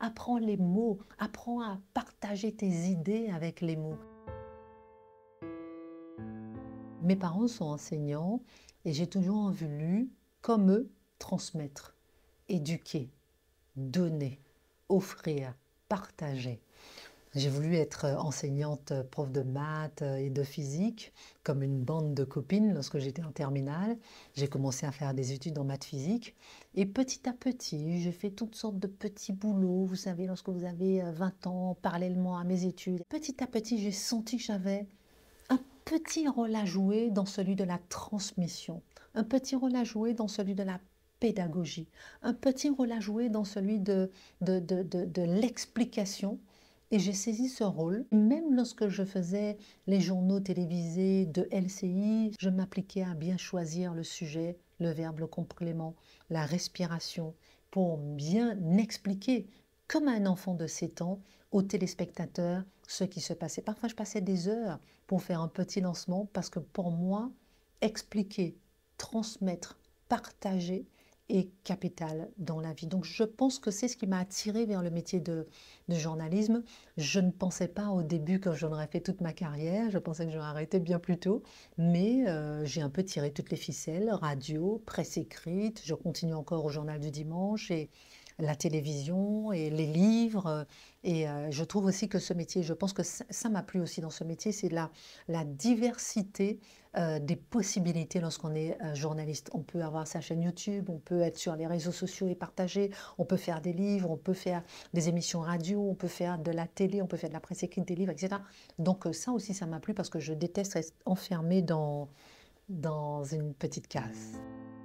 apprends les mots, apprends à partager tes idées avec les mots. Mes parents sont enseignants et j'ai toujours voulu, comme eux, transmettre, éduquer, donner, offrir, partager. J'ai voulu être enseignante, prof de maths et de physique, comme une bande de copines lorsque j'étais en terminale. J'ai commencé à faire des études en maths physique et petit à petit, j'ai fait toutes sortes de petits boulots. Vous savez, lorsque vous avez 20 ans, parallèlement à mes études, petit à petit, j'ai senti que j'avais un petit rôle à jouer dans celui de la transmission, un petit rôle à jouer dans celui de la pédagogie, un petit rôle à jouer dans celui de l'explication. Et j'ai saisi ce rôle. Même lorsque je faisais les journaux télévisés de LCI, je m'appliquais à bien choisir le sujet, le verbe, le complément, la respiration, pour bien expliquer, comme un enfant de 7 ans, aux téléspectateurs ce qui se passait. Parfois, je passais des heures pour faire un petit lancement parce que pour moi, expliquer, transmettre, partager est capital dans la vie. Donc, je pense que c'est ce qui m'a attirée vers le métier de journalisme. Je ne pensais pas au début que j'en aurais fait toute ma carrière. Je pensais que j'aurais arrêté bien plus tôt. Mais j'ai un peu tiré toutes les ficelles, radio, presse écrite. Je continue encore au journal du dimanche et la télévision et les livres. Et je trouve aussi que ce métier, je pense que ça m'a plu aussi dans ce métier, c'est la diversité des possibilités lorsqu'on est journaliste. On peut avoir sa chaîne YouTube, on peut être sur les réseaux sociaux et partager, on peut faire des livres, on peut faire des émissions radio, on peut faire de la télé, on peut faire de la presse écrite, des livres, etc. Donc ça aussi, ça m'a plu parce que je déteste être enfermée dans une petite case.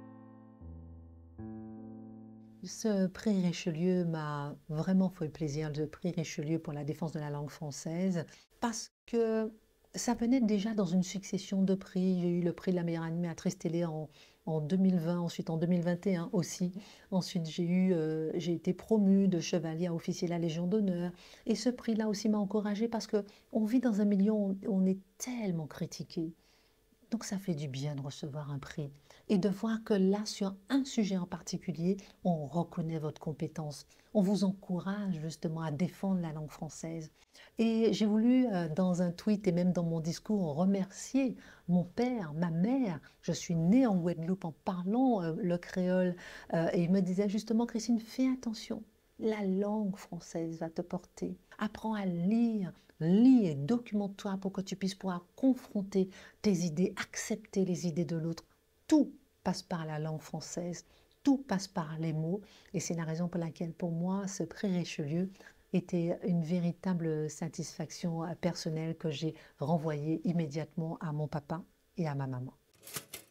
Ce prix Richelieu m'a vraiment fait plaisir, le prix Richelieu pour la défense de la langue française, parce que ça venait déjà dans une succession de prix. J'ai eu le prix de la meilleure animatrice télé en 2020, ensuite en 2021 aussi. Ensuite, j'ai été promue de chevalier à officier de la Légion d'honneur. Et ce prix-là aussi m'a encouragée parce que on vit dans un milieu où on est tellement critiqué. Donc ça fait du bien de recevoir un prix et de voir que là, sur un sujet en particulier, on reconnaît votre compétence. On vous encourage justement à défendre la langue française. Et j'ai voulu, dans un tweet et même dans mon discours, remercier mon père, ma mère. Je suis née en Guadeloupe en parlant le créole et il me disait justement, Christine, fais attention. La langue française va te porter. Apprends à lire, lis et documente-toi pour que tu puisses pouvoir confronter tes idées, accepter les idées de l'autre. Tout passe par la langue française, tout passe par les mots. Et c'est la raison pour laquelle, pour moi, ce prix Richelieu était une véritable satisfaction personnelle que j'ai renvoyée immédiatement à mon papa et à ma maman.